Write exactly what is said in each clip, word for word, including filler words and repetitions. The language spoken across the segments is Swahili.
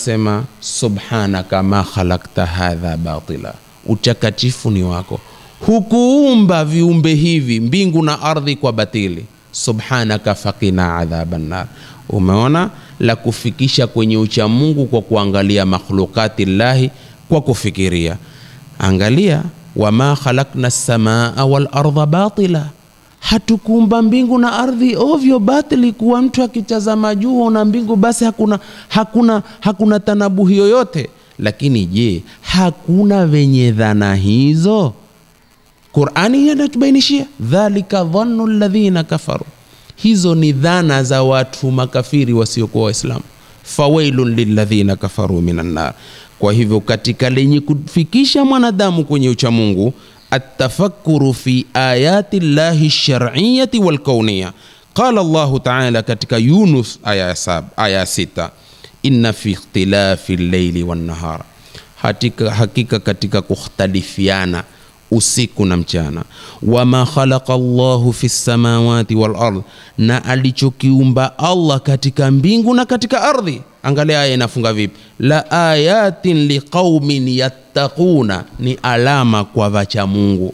asema subhanaka ma khalaqta hadha batila, utakatifu ni wako, hukuumba viumbe hivi mbingu na ardhi kwa batili. Subhanaka faqina adhaban nar. Umeona la kufikisha kwenye ucha Mungu kwa kuangalia makhlukati Allahi kwa kufikiria. Angalia, wama khalaqna as-samaa wal ardha batila, hatukuumba mbingu na ardhi ovyo batili, kuwa mtu akitazama juu na mbingu basi hakuna hakuna hakuna tanabuhi yoyote. Lakini je, hakuna venye dhana hizo? Qur'ani inatubainishia dhalika dhannu alladhina kafaru, hizo ni dhana za watu makafiri wasiokuwa Waislamu. Fawailun lilladhina kafaru minan nar. Kwa hivyo katika lenye kufikisha mwanadamu kwenye ucha Mungu, atafakuru fi ayati Allahi shar'iyyati wal kauniyya. Qala Allah ta'ala katika Yunus aya saba aya sita, inna fi ikhtilafi al-layli wan nahar, hakika hakika katika kukhtalifiana usiku na mchana. Wama khalaqa Allahu fis samawati wal ard, na alichokiumba Allah katika mbingu na katika ardhi. Angalia aya inafunga vipi, la ayatin liqaumin yattaquna, ni alama kwa wacha Mungu.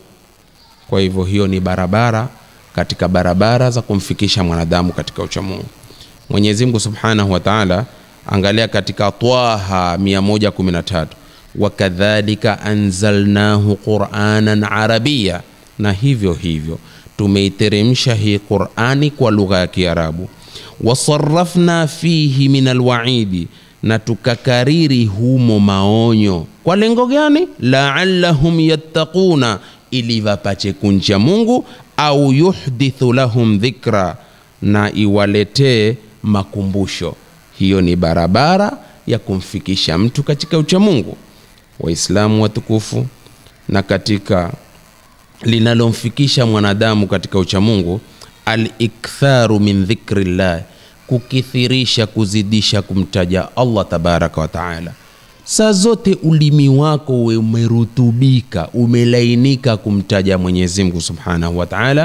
Kwa hivyo hiyo ni barabara katika barabara za kumfikisha mwanadamu katika ucha Mungu. Mwenyezi Mungu Subhanahu wa Ta'ala, angalia katika Twaha mia moja kumi na tatu, wakadhalika anzalnahu qur'anan arabia, na hivyo hivyo tumeiteremsha hii Qur'ani kwa lugha ya Kiarabu. Wasarrafna fihi min alwa'idi, na tukakariri humo maonyo. Kwa lengo gani? La'allahum yattaquna, ili wapache kuncha Mungu, au yuhdithu lahum dhikra, na iwaletee makumbusho. Hiyo ni barabara ya kumfikisha mtu katika ucha Mungu. Waislamu watukufu, na katika linalomfikisha mwanadamu katika ucha Mungu, al-iktharu min dhikrillah, kukithirisha kuzidisha kumtaja Allah tabaraka wa taala. Saa zote ulimi wako umerutubika, umelainika kumtaja Mwenyezi Mungu Subhanahu wa Ta'ala.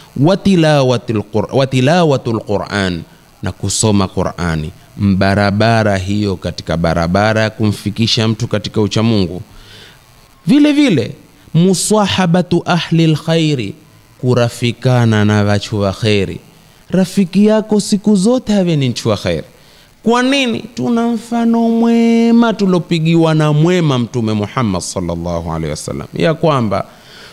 Watilawatul Qur'an, watilawatul Qur'an, na kusoma Qur'ani. Mbarabara hiyo katika barabara ya kumfikisha mtu katika ucha Mungu. Vile vile musahabatu ahli alkhairi, kurafikana na watu wa khairi. Rafiki yako siku zote hawe ni mtu wa khairi. Kwa nini? Tuna mfano mwema tulopigiwa na mwema Mtume Muhammad sallallahu alaihi wasallam, ya kwamba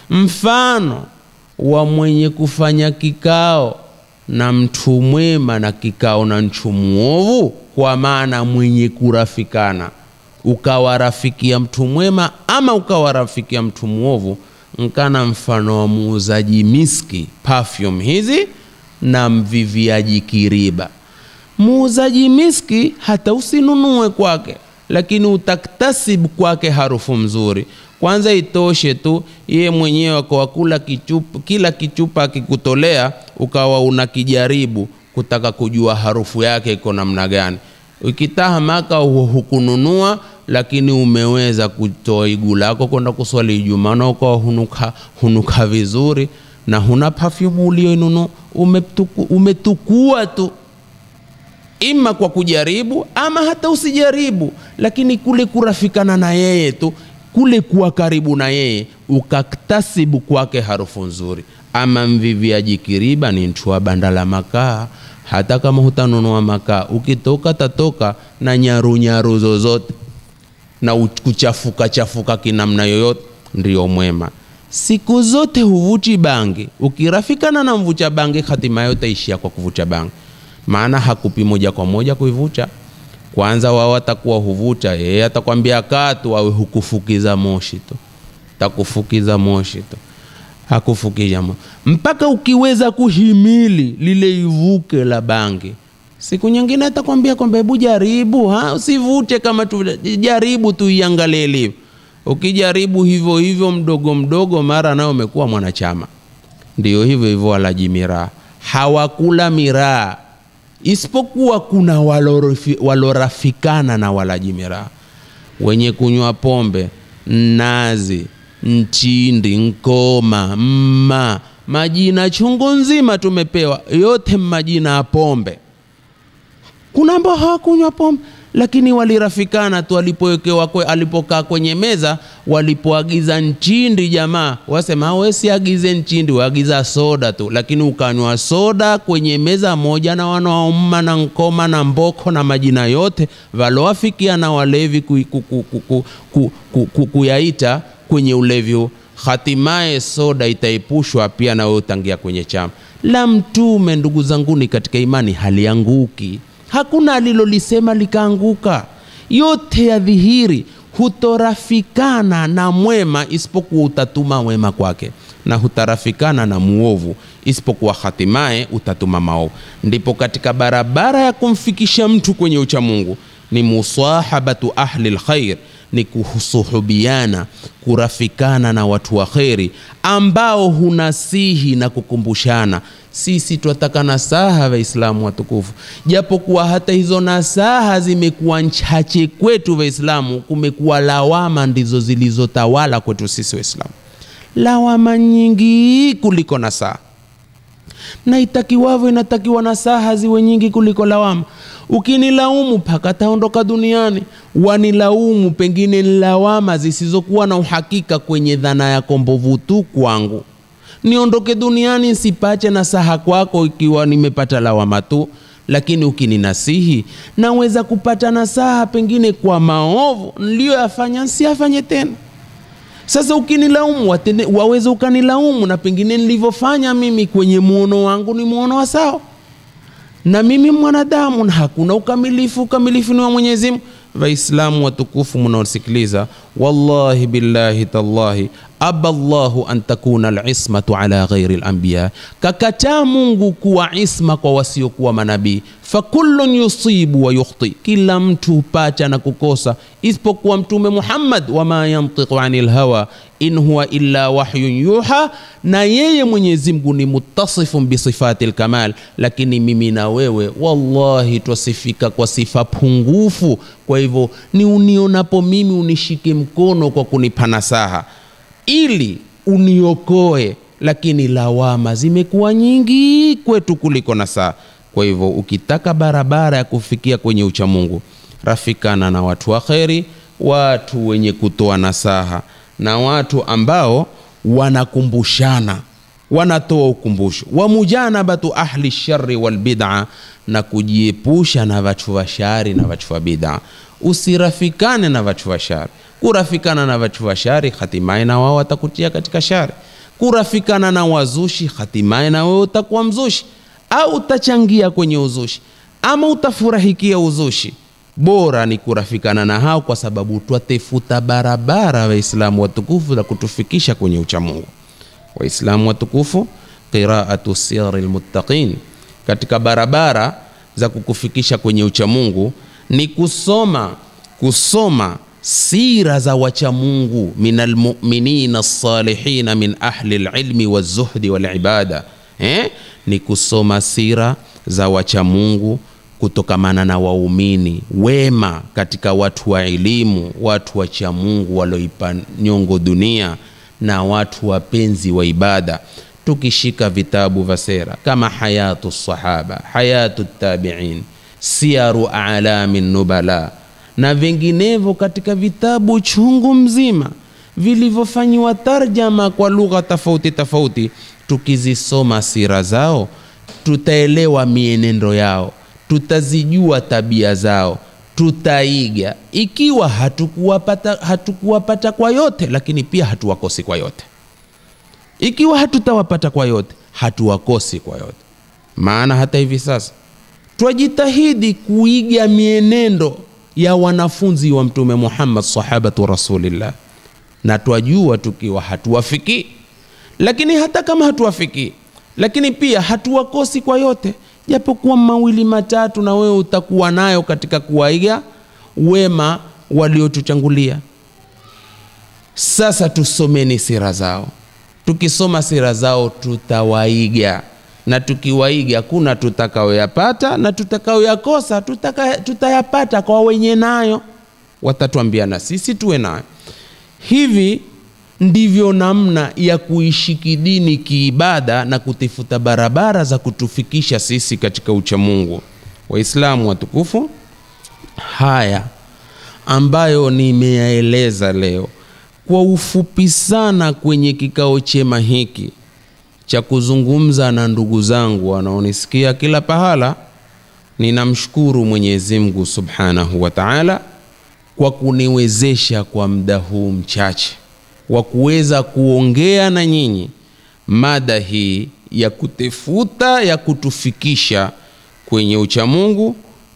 mfano wa mwenye kufanya kikao na mtu mwema na kikao na mtu muovu, kwa maana mwenye kurafikana ukawa rafiki ya mtu mwema ama ukawa rafiki ya mtu muovu, nkana mfano wa muuzaji miski perfume hizi na mviviaji kiriba. Muuzaji miski hata usinunue kwake, lakini utaktasib kwake harufu mzuri. Kwanza itoshe tu yeye mwenyewe kwa kula kichupa, kila kichupa akikutolea ukawa unakijaribu kutaka kujua harufu yake iko namna gani. Ukitaha maka hukununua, lakini umeweza kutoa igu lako kwenda kuswali Ijumaa na ukawa hunuka, hunuka vizuri, na huna perfume ulioinunua, umetuku, umetukua tu. Ima kwa kujaribu ama hata usijaribu, lakini kule kurafikana na yeye tu, kule kuwa karibu na yeye, ukaktasibu kwake harufu nzuri. Ama mviviaji kiriba ni mtu wa bandala makaa, hata kama hutanunua makaa, ukitoka tatoka na nyaru nyaru zozote na kuchafuka chafuka kinamna yoyote. Ndio mwema. Siku zote huvuti bangi. Ukirafikana na mvucha bangi, hatimaye utaishia kwa kuvucha bangi. Maana hakupi moja kwa moja kuivucha. Kwanza wao watakuwa huvucha, yeye atakwambia katu, wawe hukufukiza moshi tu. Takufukiza moshi tu. Hakufukija moshi. Mpaka ukiweza kuhimili lile ivuke la bangi, siku nyingine atakwambia kwamba hebu jaribu, ha, usivute kama tu, jaribu tu iangalie ilivyo. Ukijaribu hivyo hivyo mdogo mdogo, mara nao umekuwa mwanachama. Ndio hivyo hivyo walaji miraa. Hawakula miraa, isipokuwa kuna walorofi, walorafikana na walaji miraa. Wenye kunywa pombe, nazi, nchindi, nkoma, mma, majina chungu nzima tumepewa, yote majina ya pombe. Kuna ambao hawakunywa pombe, lakini walirafikana tu. Alipowekewa kwe, alipokaa kwenye meza, walipoagiza nchindi jamaa wasema wewe si agize nchindi, waagiza soda tu, lakini ukanywa soda kwenye meza moja na wanaomma na nkoma na mboko na majina yote waloafikia na walevi kuyaita ku, ku, ku, ku, ku, ku, ku kwenye ulevi, hatimaye soda itaepushwa pia na wewe utangia kwenye chama la Mtume. Ndugu zanguni katika imani, halianguki. Hakuna alilolisema likaanguka. Yote ya dhihiri hutorafikana na mwema isipokuwa utatuma wema kwake, na hutarafikana na muovu isipokuwa hatimaye utatuma maovu. Ndipo katika barabara ya kumfikisha mtu kwenye ucha Mungu ni musahabatu ahli alkhair, ni kuhusuhubiana, kurafikana na watu wa khairi ambao hunasihi na kukumbushana. Sisi tunataka nasaha Waislamu watukufu, japo kuwa hata hizo nasaha zimekuwa chache kwetu Waislamu, kumekuwa lawama ndizo zilizotawala kwetu sisi Waislamu, lawama nyingi kuliko nasaha. Na itakiwavyo inatakiwa nasaha ziwe nyingi kuliko lawama. Ukinilaumu paka taondoka duniani, wanilaumu pengine lawama zisizokuwa na uhakika kwenye dhana yako mbovu tu kwangu. Niondoke duniani sipache nasaha kwako ikiwa nimepata lawama tu, lakini ukininasihi naweza kupata nasaha pengine kwa maovu niliyoyafanya nsiafanye tena. Sasa ukinilaumu watende, waweza ukanilaumu na pengine nilivyofanya mimi kwenye muono wangu ni muono wa sawa, na mimi mwanadamu na hakuna ukamilifu. Ukamilifu ni wa Mwenyezi Mungu. Waislamu watukufu mnaosikiliza, wallahi billahi tallahi aballahu an takuna al-ismatu ala ghairi al-anbiya, kakataa Mungu kuwa isma kwa wasiokuwa manabii. Fakullun yusibu wa yukhti, kila mtu pacha na kukosa isipokuwa Mtume Muhammad. Wama yantiqu anil hawa in huwa illa wahyun yuha, na yeye Mwenyezi Mungu ni muttasifun bi sifatil kamal. Lakini mimi na wewe wallahi twasifika kwa sifa pungufu. Kwa hivyo ni unionapo mimi unishike mkono kwa kunipa nasaha ili uniokoe, lakini lawama zimekuwa nyingi kwetu kuliko nasaha. Kwa hivyo ukitaka barabara ya kufikia kwenye ucha Mungu, rafikana na watu wa khairi, watu wenye kutoa nasaha, na watu ambao wanakumbushana, wanatoa ukumbusho. Wa mujanabatu ahli sharri wal bid'a, na kujiepusha na watu wa shari na watu wa bid'a. Usirafikane na watu wa shari. Kurafikana na watu wa shari, hatimaye na wao watakutia katika shari. Kurafikana na wazushi, hatimaye na wewe utakuwa mzushi, au utachangia kwenye uzushi, ama utafurahikia uzushi. Bora ni kurafikana na hao, kwa sababu twatefuta barabara Waislamu watukufu la kutufikisha kwenye ucha Mungu. Waislamu watukufu, qira'atu sirril muttaqin, katika barabara za kukufikisha kwenye ucha Mungu ni kusoma kusoma sira za wacha Mungu, minal mu'minina as-salihin min ahli al-ilmi waz-zuhdi wal-ibada. Eh? Ni kusoma sira za wacha Mungu kutokamana na waumini wema katika watu wa elimu, watu wa cha Mungu walioipa nyongo dunia, na watu wapenzi wa ibada. Tukishika vitabu vya sera kama Hayatu Sahaba, Hayatu Tabi'in, Siyaru A'lamin Nubala na vinginevyo katika vitabu chungu mzima vilivyofanywa tarjama kwa lugha tofauti tofauti, tukizisoma sira zao tutaelewa mienendo yao, tutazijua tabia zao, tutaiga. Ikiwa hatukuwapata hatukuwapata kwa yote, lakini pia hatuwakosi kwa yote. Ikiwa hatutawapata kwa yote, hatuwakosi kwa yote. Maana hata hivi sasa twajitahidi kuiga mienendo ya wanafunzi wa Mtume Muhammad sahabatu Rasulillah, na twajua tukiwa hatuwafiki, lakini hata kama hatuwafiki, lakini pia hatuwakosi kwa yote, japokuwa mawili matatu na wewe utakuwa nayo katika kuwaiga wema waliotuchangulia. Sasa tusomeni sira zao. Tukisoma sira zao tutawaiga, na tukiwaiga kuna tutakaoyapata na tutakaoyakosa tutaka, tutayapata kwa wenye nayo, watatuambia na sisi tuwe nayo. Hivi ndivyo namna ya kuishi kidini kiibada na kutifuta barabara za kutufikisha sisi katika ucha Mungu. Waislamu watukufu, haya ambayo nimeyaeleza leo kwa ufupi sana kwenye kikao chema hiki cha kuzungumza na ndugu zangu wanaonisikia kila pahala, ninamshukuru Mwenyezi Mungu Subhanahu wa Ta'ala kwa kuniwezesha kwa muda huu mchache wa kuweza kuongea na nyinyi mada hii ya kutefuta ya kutufikisha kwenye uchamungu.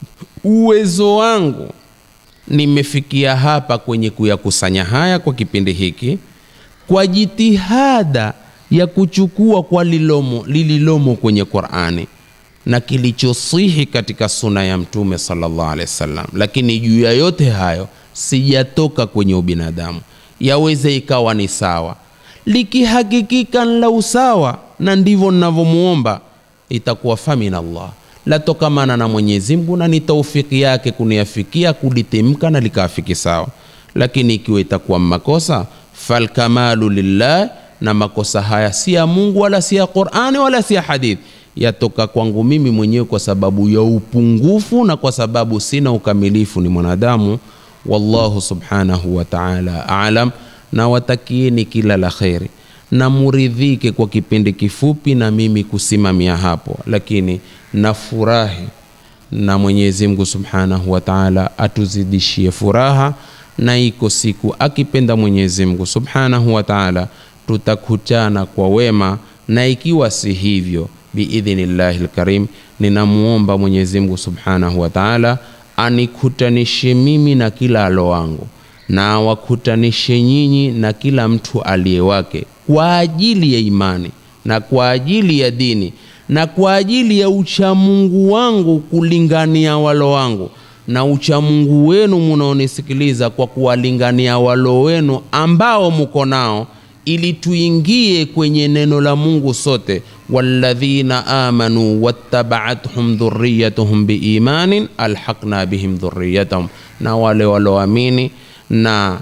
Uwezo wangu nimefikia hapa kwenye kuyakusanya haya kwa kipindi hiki kwa jitihada ya kuchukua kwa lilomo, lililomo kwenye Qur'ani na kilichosihi katika sunna ya Mtume sallallahu alaihi wasallam. Lakini juu ya yote hayo sijatoka kwenye ubinadamu. Yaweze ikawa ni sawa, likihakikika la usawa na ndivyo ninavyomuomba, itakuwa famina Allah, la tokamana na Mwenyezi Mungu na ni taufiki yake kuniafikia kulitemka na likafiki sawa. Lakini ikiwa itakuwa makosa, fal kamalu lillah, na makosa haya si ya Mungu wala si ya Qur'ani wala si ya hadith, yatoka kwangu mimi mwenyewe kwa sababu ya upungufu na kwa sababu sina ukamilifu, ni mwanadamu. Wallahu subhanahu wa ta'ala a'lam. Na watakieni kila la khairi na muridhike kwa kipindi kifupi na mimi kusimamia hapo, lakini nafurahi na Mwenyezi Mungu Subhanahu wa Ta'ala atuzidishie furaha, na iko siku akipenda Mwenyezi Mungu Subhanahu wa Ta'ala tutakutana kwa wema, na ikiwa si hivyo biidhnillahil karim, ninamuomba Mwenyezi Mungu Subhanahu wa Ta'ala anikutanishe mimi na kila alo wangu na wakutanishe nyinyi na kila mtu aliye wake kwa ajili ya imani na kwa ajili ya dini na kwa ajili ya uchamungu wangu kulingania walo wangu na uchamungu wenu munaonisikiliza kwa kuwalingania walo wenu ambao mko nao, ili tuingie kwenye neno la Mungu sote, walladhina amanu wattaba'athum dhurriyyatuhum biimanin alhaqna bihim dhurriyyatahum, na wale walioamini na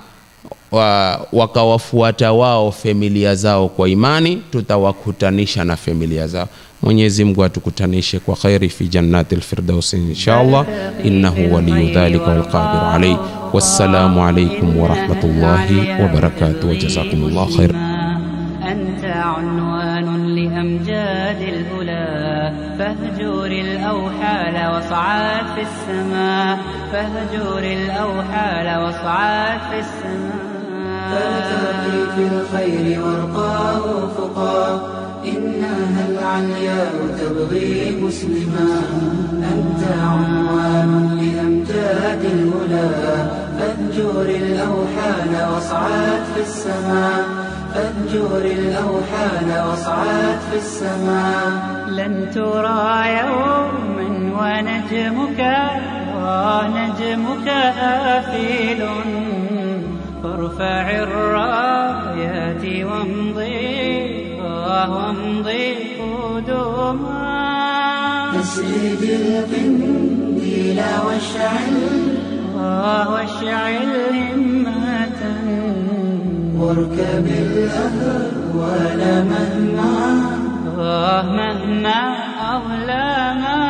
wa, wakawafuata wao familia zao kwa imani, tutawakutanisha na familia zao. Mwenyezi Mungu atukutanishe kwa khairi fi jannatil firdaus inshallah, innahu waliyyu dhalika wal qadiru alayhi. Wassalamu alaykum wa rahmatullahi wa barakatuh, wa jazakumullahu khair. أنت عنوان لأمجاد الأولى، فاهجر الأوحال وصعد في السماء، فاهجر الأوحال وصعد في السماء. فلتأتي في الخير وارقى أفقا، إنها العلياء تبغي مسلما. أنت عنوان لأمجاد الأولى، فاهجر الأوحال واصعد في السماء، فاهجر الأوحال واصعد في السماء. لن ترى يوما ونجمك ونجمك آفل، فارفع الرايات وامضي وامضي قدما. أسرد القنديل واشعل واشعل همة، واركب الأهوال مهما مهما أظلما.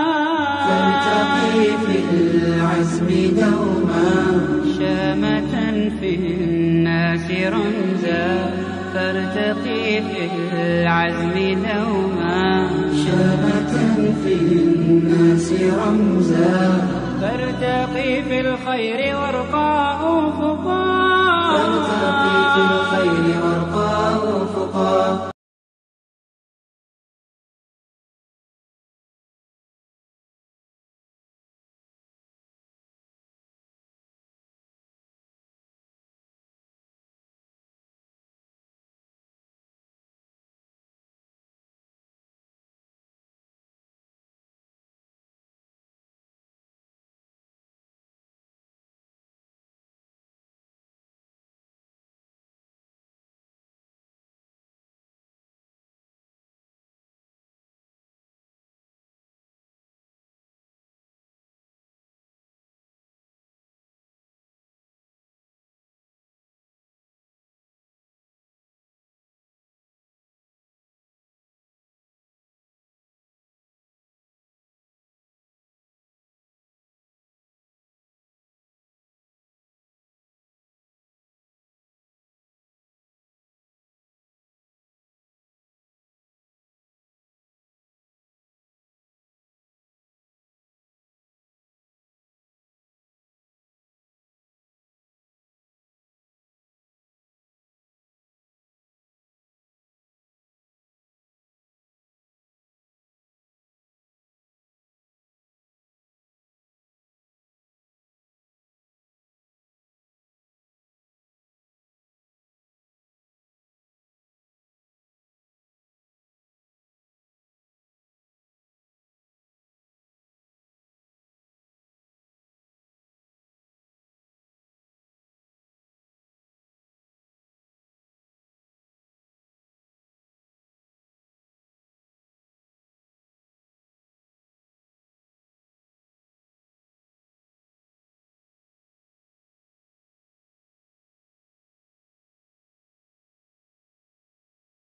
فارتقي في العزم دوما، شامة في الناس رمزا، فارتقي في العزم دوما. شامة في الناس رمزا، فارتقي في الخير وارقى